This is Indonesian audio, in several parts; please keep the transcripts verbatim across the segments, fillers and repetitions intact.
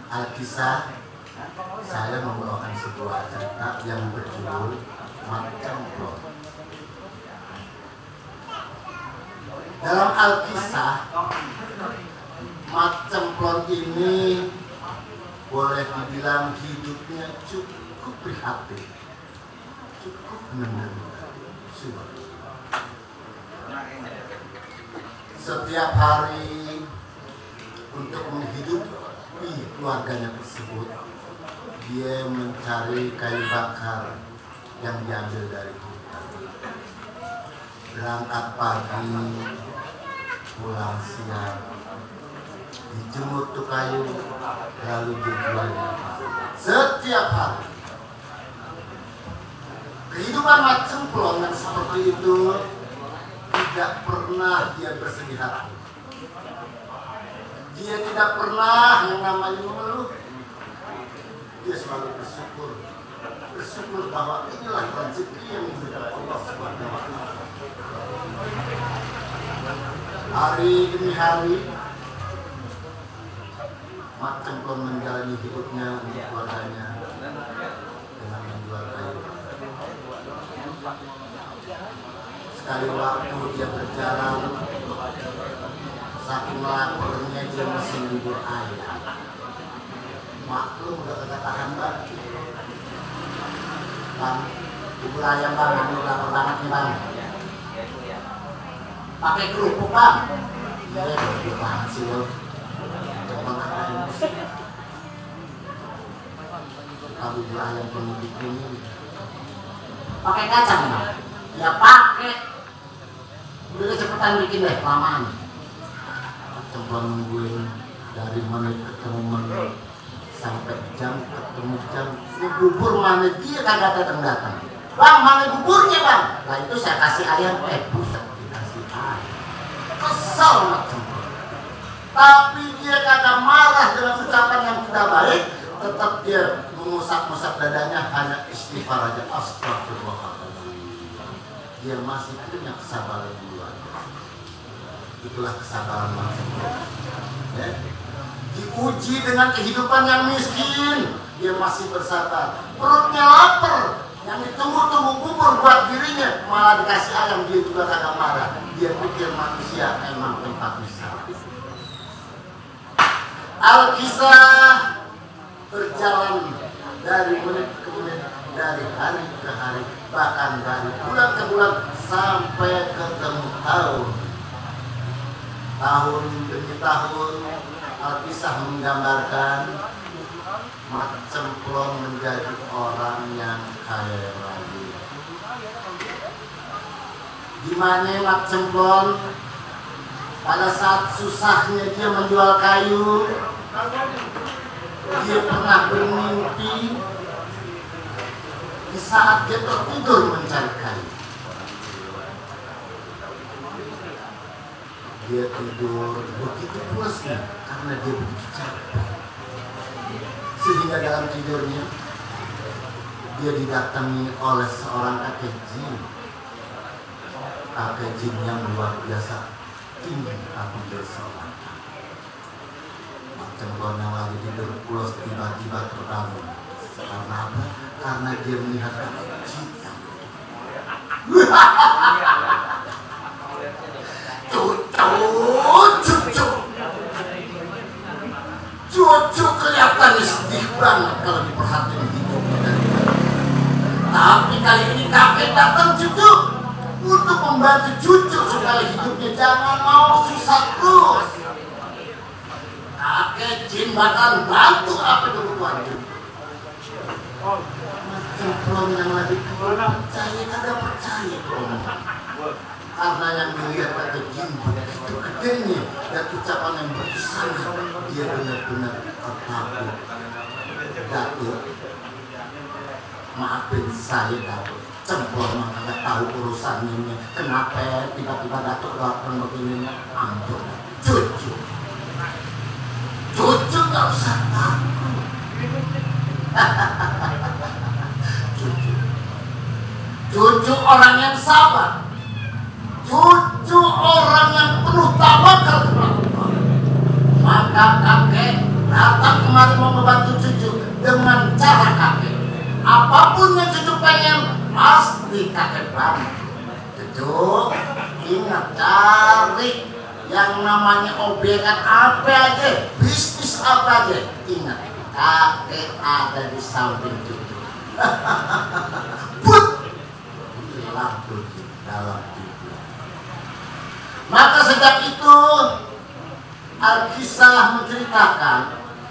Alkisah, saya membawakan sebuah cerita yang berjudul Mat Cemplon. Dalam Alkisah, Mat Cemplon ini boleh dibilang hidupnya cukup prihatin, cukup menderita. Setiap hari untuk menghidupi keluarganya tersebut, dia mencari kayu bakar yang diambil dari hutan. Berangkat pagi, pulang siang, dijemur tuh kayu, lalu dijualnya setiap hari. Kehidupan Mat Cemplon yang seperti itu tidak pernah dia bersedih hati. Dia tidak pernah yang namanya mengeluh. Dia selalu bersyukur, bersyukur bahwa inilah rezeki yang diberikan Allah Subhanahu wa Ta'ala. Hari demi hari, Mat Cemplon menjalani hidupnya untuk keluarganya dengan menjual kayu. Sekali waktu dia berjalan, saking laparnya dia masih bubur ayam. Maklum udah kagak tahan banget. Bang, bubur ayam bang, ini lapar banget nih bang. Pakai kerupuk bang. Iya, kerupuk banget sih lo. Coba ngapain sih? Kalau bubur ayam penutup ini pakai kacang bang? Ya pakai. Udah cepetan bikin deh, kelamaan. Cemplon nungguin dari menit ketemu menit sampai jam ketemu jam. Ini bubur mana dia kagak datang-datang. Bang, mana buburnya bang? Lah itu saya kasih ayam, eh buset dikasih ayam. Kesel Mat Cemplon. Tapi dia kagak marah dengan ucapan yang tidak baik. Tetap dia mengusap-ngusap dadanya, hanya istighfar aja. Astagfirullahaladzim. Dia masih punya kesabaran dulu. Itulah kesabaran Mat Cemplon. Ya. Diuji dengan kehidupan yang miskin, dia masih bersabar. Perutnya lapar, yang ditunggu-tunggu bubur buat dirinya, malah dikasih ayam, dia juga kagak marah. Dia pikir manusia emang tempatnya salah. Alkisah berjalan dari menit ke menit, dari hari ke hari, bahkan dari bulan ke bulan sampai ketemu tahun. Tahun demi tahun, Alkisah menggambarkan Mat Cemplon menjadi orang yang kaya raya. Di mana Mat Cemplon pada saat susahnya dia menjual kayu, dia pernah bermimpi di saat dia tertidur mencari kayu. Dia tidur begitu puasnya karena dia begitu capek, sehingga dalam tidurnya dia didatangi oleh seorang kakek jin. Kakek jin yang luar biasa tinggi tapi bersolat. Mat Cemplon yang lagi tidur pulas tiba-tiba terbangun. Karena apa? Karena dia melihat kakek jin yang cucu, cucu kelihatan sedih banget kalau diperhatiin hidupnya dari tadi. Tapi kali ini kakek datang cucu untuk membantu cucu supaya hidupnya jangan mau susah terus. Kakek jin bakal bantu apa kebutuhan cucu. Mat Cemplon yang lagi percaya kagak percaya karena yang dilihat kakek jin begitu gedenya dan ucapan yang bersama, dia benar-benar tertakut. Datuk, maafin saya Datuk, Cemplon mah kagak tahu urusan ini. Kenapa tiba-tiba Datuk lakukan begini? Ampun, cucu, cucu gak usah takut. Cucu, cucu orang yang sabar. Cucu orang yang penuh tawakal kepada Allah. Maka kakek datang kemari mau membantu cucu dengan cara kakek. Apapun yang cucu pengen pasti kakek bantu. Cucu ingat, cari yang namanya obyekan apa aja, bisnis apa aja, ingat kakek ada di samping cucu. Put hilang tujuh dalam tujuh. Maka sejak itu Alkisah menceritakan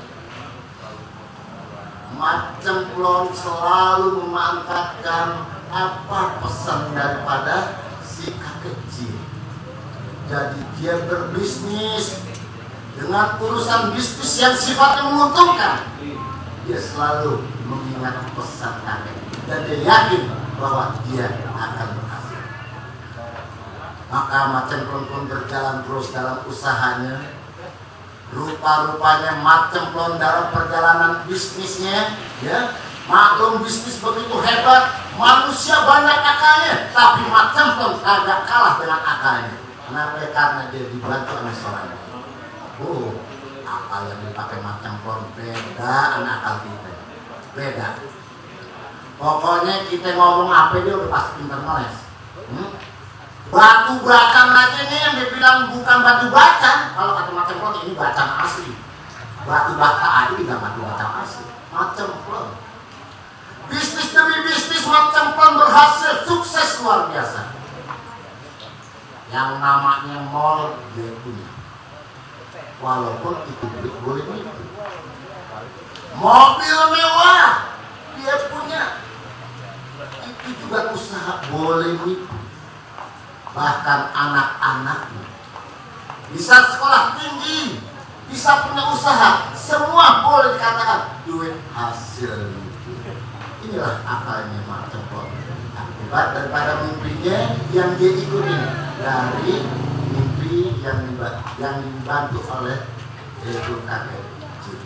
Mat Cemplon selalu memanfaatkan apa pesan daripada si kakek kecil. Jadi dia berbisnis dengan urusan bisnis yang sifatnya menguntungkan. Dia selalu mengingat pesan kakek dan dia yakin bahwa dia akan berhasil. Maka Mat Cemplon pun berjalan terus dalam usahanya. Rupa-rupanya Mat Cemplon dalam perjalanan bisnisnya, ya, maklum bisnis begitu hebat, manusia banyak akalnya, tapi Mat Cemplon agak kalah dengan akalnya. Kenapa? Karena dia dibantu oleh seorang. Oh, akal yang dipakai Mat Cemplon beda dengan akal kita, beda. Pokoknya kita ngomong apa dia udah pasti pintar ngeles. Hmm? Batu bacaan aja nih yang dia bilang bukan batu bacaan. Kalau kata Mat Cemplon ini bacaan asli. Batu bata aja bilang batu bacaan asli. Mat Cemplon. Bisnis demi bisnis Mat Cemplon berhasil, sukses luar biasa. Yang namanya mall dia punya. Walaupun itu duit boleh nipu. Mobil mewah dia punya. Itu juga usaha boleh nipu. Bahkan anak-anaknya bisa sekolah tinggi, bisa punya usaha, semua boleh dikatakan duit hasil. Inilah akalnya Mat Cemplon. Akibat daripada mimpinya yang dia ikuti dari mimpi yang yang dibantu oleh yaitu kakek kecil.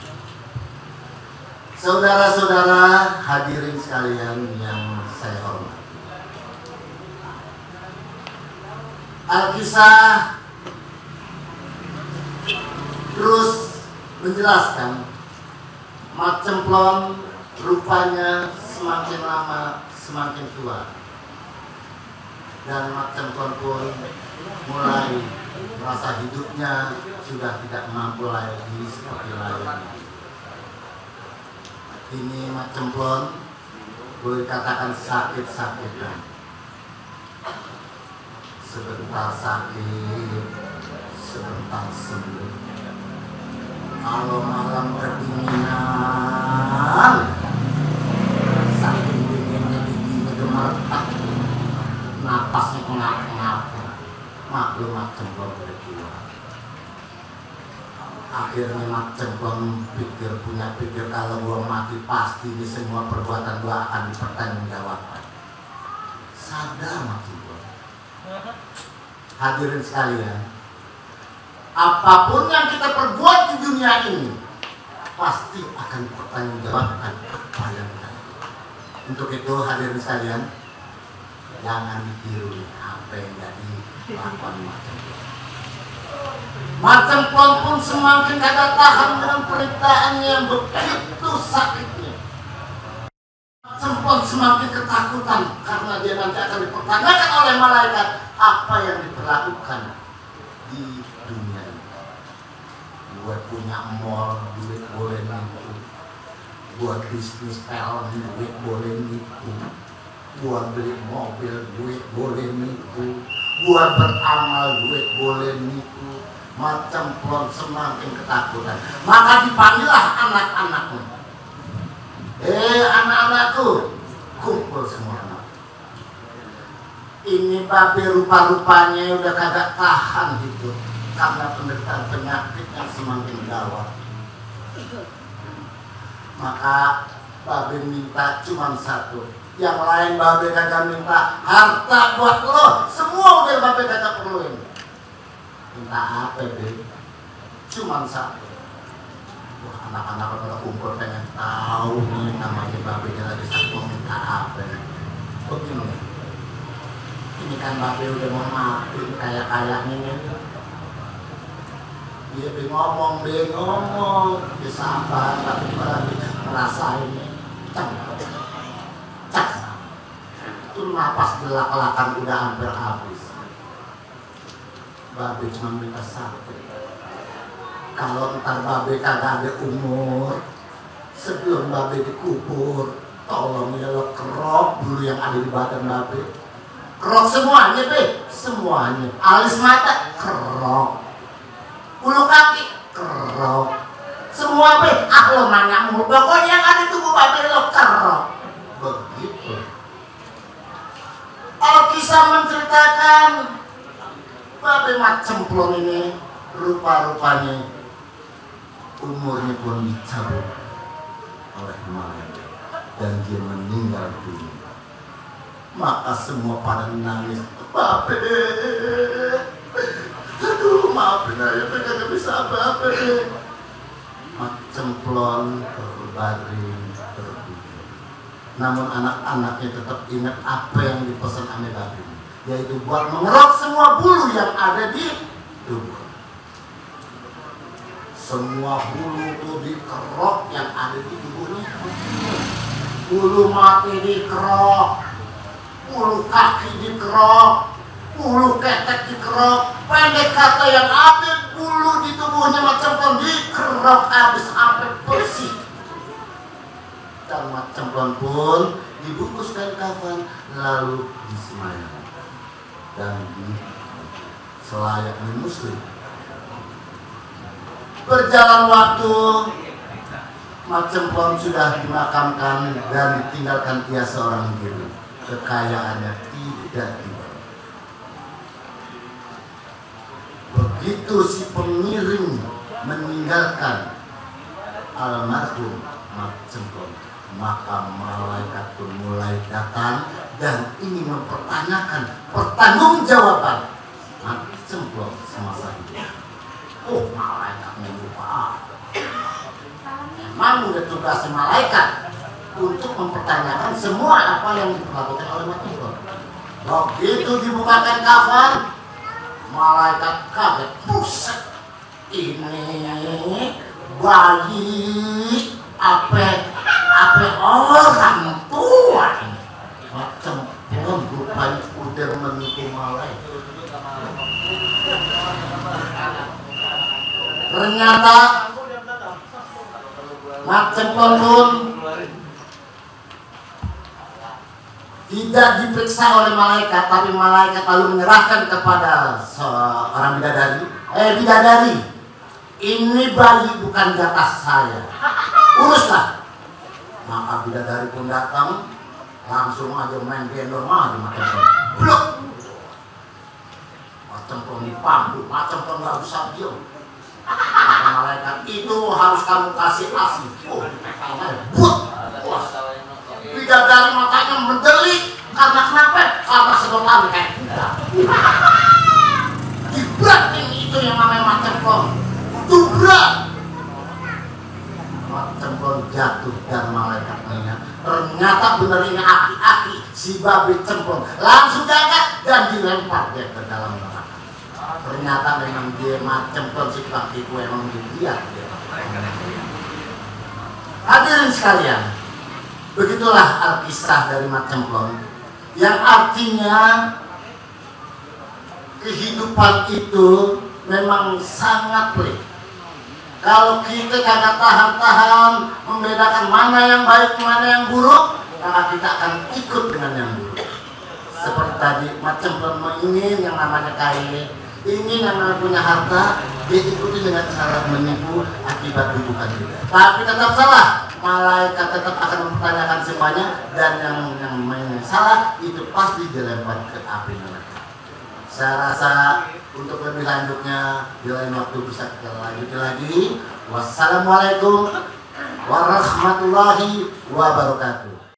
Saudara-saudara hadirin sekalian yang saya hormati, Alkisah terus menjelaskan Mat Cemplon rupanya semakin lama semakin tua, dan Mat Cemplon pun mulai merasa hidupnya sudah tidak mampu lagi seperti lain. Ini Mat Cemplon boleh katakan sakit-sakitan. Sebentar sakit, sebentar sembuh. Kalau malam kedinginan, saking dinginnya giginya gemetar, napasnya pengap-pengap. Maklum Mat Cemplon udah tua. Akhirnya Mat Cemplon pikir punya pikir kalau gua mati pasti ini semua perbuatan gua akan dipertanggungjawabkan. Sadar Mat Cemplon. Hadirin sekalian, apapun yang kita perbuat di dunia ini pasti akan dipertanggungjawabkan apa yang kita lakukan. Untuk itu hadirin sekalian, jangan ditiru apa yang jadi lakukan Mat Cemplon. Mat Cemplon pun semakin kagak tahan dengan penderitaannya yang begitu sakitnya. Mat Cemplon semakin ketakutan karena dia nanti akan dipertanyakan oleh malaikat apa yang diperlakukan di dunia ini. Gue punya mall, duit boleh nipu. Buat bisnis film, duit boleh nipu. Buat beli mobil, duit boleh nipu. Buat beramal, duit boleh nipu. Mat Cemplon semakin ketakutan. Maka dipanggillah anak-anaknya. Eh anak-anakku, kumpul semua. Ini babe rupa-rupanya udah kagak tahan hidup karena penderitaan penyakit yang semakin gawat. Maka babe minta cuma satu. Yang lain babe kagak minta harta buat lo. Semua udah babe kagak perluin. Minta apa be? Cuma satu. Wah, anak-anak pada kumpul pengen tahu nih namanya babe lagi satu minta apa. Begini. Ini kan babe udah mau mati kayak-kayaknya nih. Dia be ngomong, be ngomong, dia sabar, tapi lagi ngerasain cek, cek. Itu napas gelak-gelakan udah hampir habis. Babe cuma minta satu. Kalau ntar babe kagak ada umur, sebelum babe dikubur, tolong ya lo kerok dulu yang ada di badan babe. Kerok semuanya be, semuanya. Alis mata kerok, bulu kaki kerok, semua be. Ah lo nanya mulu, pokoknya yang ada di tubuh babe lo kerok. Begitu. Alkisah menceritakan babe mat cemplung ini rupa-rupanya umurnya pun dicabut oleh malaikat dan dia meninggal dunia. Maka semua pada nangis, babe, aduh maafin aja, kagak bisa babe. Mat cemplon terbaring tertidur. Namun anak-anaknya tetap ingat apa yang dipesan ame babe, yaitu buat mengerok semua bulu yang ada di tubuh. Semua bulu itu dikerok yang ada di tubuhnya. Bulu mati dikerok, bulu kaki dikerok, bulu ketek dikerok. Pendek kata yang ada bulu di tubuhnya macam pun dikerok habis sampai bersih. Dan macam pun dibungkuskan kafan lalu disemayam dan di selayaknya muslim. Berjalan waktu, Mat Cemplon sudah dimakamkan dan ditinggalkan ia seorang diri. Kekayaannya tidak dibawa. Begitu si pengiring meninggalkan almarhum Mat Cemplon, maka malaikat pun mulai datang dan ingin mempertanyakan pertanggungjawaban Mat Cemplon semasa hidup. Oh, malaikat lupa. Memang udah tugas malaikat untuk mempertanyakan semua apa yang dilakukan oleh Mat Cemplon. Begitu dibukakan kafan, malaikat kaget. Buset, ini bayi apa apa orang tua ini. Mat Cemplon rupanya udah menipu malaikat. Ternyata Mat Cemplon pun tidak diperiksa oleh malaikat, tapi malaikat lalu menyerahkan kepada seorang bidadari. Eh bidadari, ini bayi bukan jatah saya, uruslah. Maka bidadari pun datang, langsung aja main gendong aja Mat Cemplon. Blok. Mat Cemplon dipanggil, Mat Cemplon nggak bisa diam. Maka malaikat itu harus kamu kasih asih. Oh, but, puas. Bidadari matanya mendelik karena kenapa? Karena sedotan kayak kuda. Dibratin itu yang namanya Mat Cemplon. Dubrak. Mat Cemplon jatuh dan malaikat melihat. Ternyata benar ini aki-aki si babi Cemplon. Langsung diangkat dan dilempar dia ke dalam neraka. Ternyata memang dia Mat Cemplon si tukang tipu emang dilihat dia. Hadirin sekalian, begitulah alkisah dari Mat Cemplon yang artinya kehidupan itu memang sangat pelik. Kalau kita kagak tahan-tahan membedakan mana yang baik mana yang buruk, maka kita akan ikut dengan yang buruk. Seperti tadi Mat Cemplon ingin yang namanya kaya, ingin yang namanya punya harta, dia ikuti dengan cara menipu akibat bukan juga. Tapi tetap salah, malaikat tetap akan mempertanyakan semuanya dan yang yang mainnya salah itu pasti dilempar ke api neraka. Saya rasa untuk lebih lanjutnya di lain waktu bisa kita lanjutin lagi. Wassalamualaikum warahmatullahi wabarakatuh.